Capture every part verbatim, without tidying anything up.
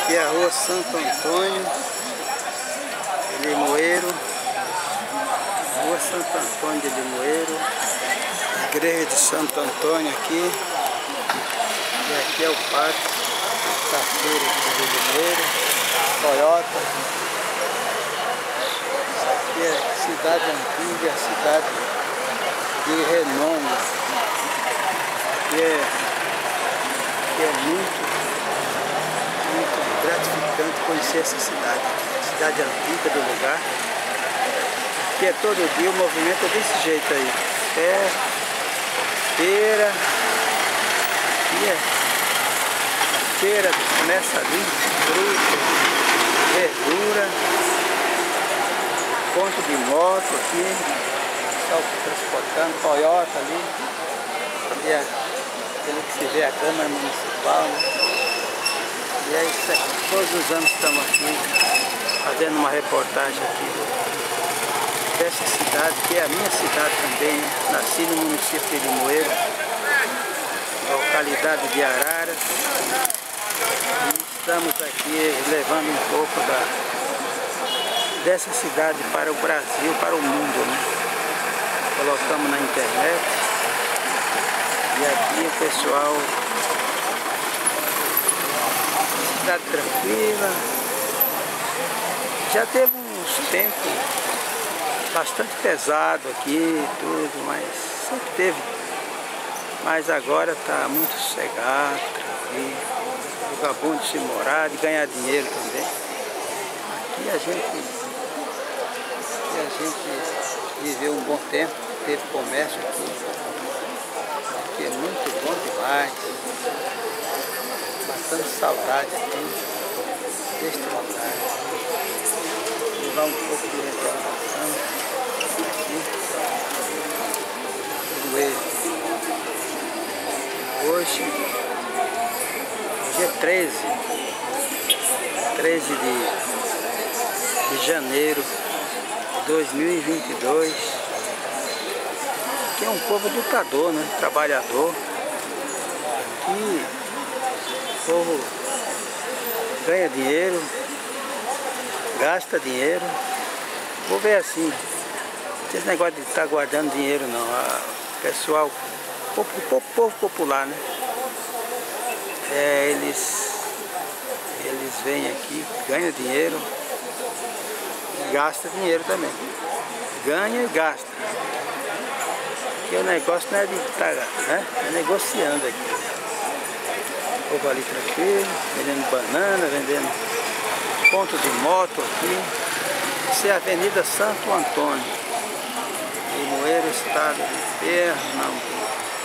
Aqui é a rua Santo Antônio, Limoeiro, rua Santo Antônio de Limoeiro, igreja de Santo Antônio aqui, e aqui é o pátio da feira de Limoeiro, Toyota. Isso aqui é cidade antiga, cidade de renome. Aqui é, aqui é muito muito gratificante conhecer essa cidade, cidade antiga do lugar, que é todo dia o movimento é desse jeito aí, é feira, e é feira, começa ali, fruta, verdura, ponto de moto aqui, pessoal transportando, Toyota ali, ali é, pelo que se vê a Câmara Municipal, né? E é isso aqui, todos os anos estamos aqui fazendo uma reportagem aqui dessa cidade, que é a minha cidade também. Nasci no município de Limoeiro, localidade de Araras, e estamos aqui levando um pouco da, dessa cidade para o Brasil, para o mundo, né? Colocamos na internet e aqui o pessoal, cidade tranquila, já teve uns tempos bastante pesado aqui, tudo, mas sempre teve, mas agora está muito sossegado, tranquilo, lugar bom de se morar, de ganhar dinheiro também. Aqui a gente, aqui a gente viveu um bom tempo, teve comércio aqui, aqui é muito bom demais. Bastante saudade aqui deste lugar. Vou levar um pouco de recordação aqui. Hoje, hoje é treze, treze de, de janeiro de dois mil e vinte e dois. Aqui é um povo lutador, né? Trabalhador. Aqui o povo ganha dinheiro, gasta dinheiro. O povo é assim, não tem esse negócio de estar guardando dinheiro não. O pessoal, o povo, povo popular, né? É, eles, eles vêm aqui, ganham dinheiro e gastam dinheiro também. Ganha e gasta. Porque o negócio não é de estar, né? É negociando aqui. O povo ali tranquilo, vendendo banana, vendendo ponto de moto aqui. Essa é a Avenida Santo Antônio, Limoeiro, estado de Pernambuco.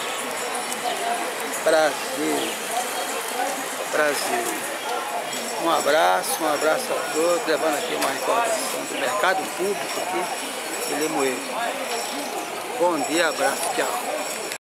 Brasil, Brasil. Um abraço, um abraço a todos, levando aqui uma recordação do mercado público aqui de Limoeiro. Bom dia, abraço, tchau.